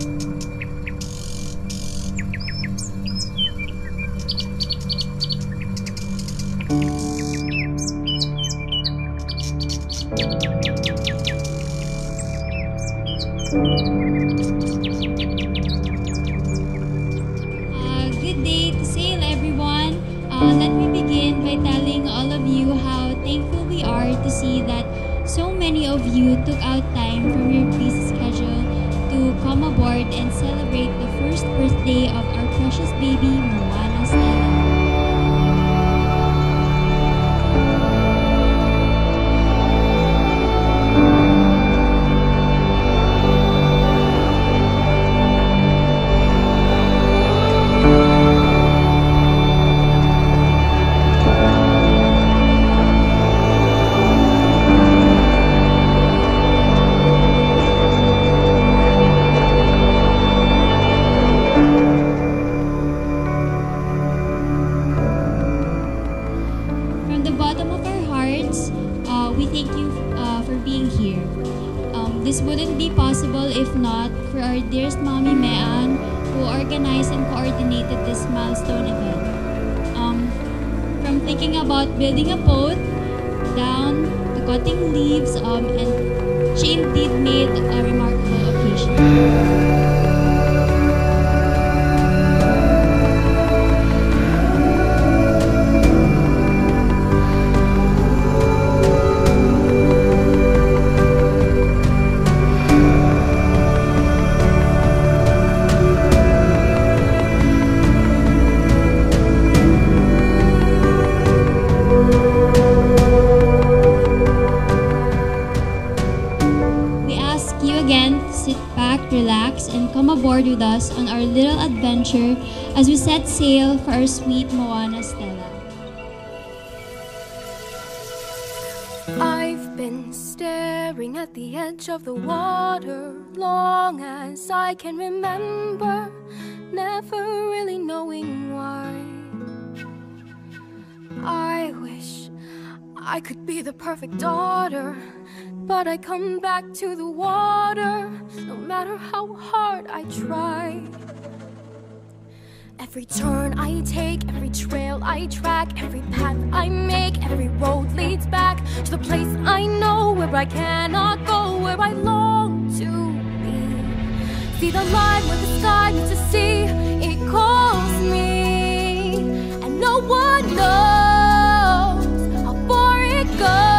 Good day to sail, everyone. Let me begin by telling all of you how thankful we are to see that so many of you took out time from your busy schedule to come aboard and celebrate the first birthday of our precious baby, Moana Stella. We thank you for being here. This wouldn't be possible if not for our dearest mommy Mheann, who organized and coordinated this milestone event. From thinking about building a boat, down to cutting leaves, and she indeed made a remarkable occasion. Relax and come aboard with us on our little adventure as we set sail for our sweet Moana Stella. I've been staring at the edge of the water long as I can remember, never really knowing why. I wish I could be the perfect daughter, but I come back to the water, no matter how hard I try. Every turn I take, every trail I track, every path I make, every road leads back to the place I know, where I cannot go, where I long to be. See the line where the sky meets the sea, it calls me, and no one knows how far it goes.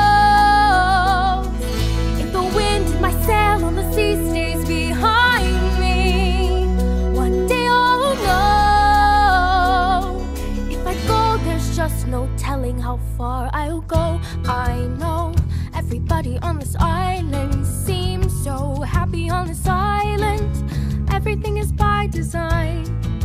Sail on the sea stays behind me. One day I'll know. If I go, there's just no telling how far I'll go. I know everybody on this island seems so happy on this island. Everything is by design.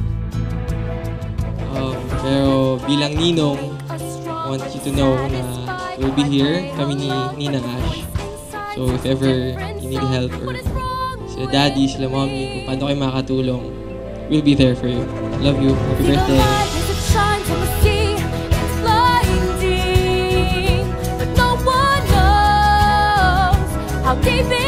Pero bilang ninong, I want you to know na we'll be here, kami ni Ninang Ash. So if ever you need help or sila daddy, sila mommy, kung paano kayo makakatulong, we'll be there for you. Love you. Happy birthday. How deep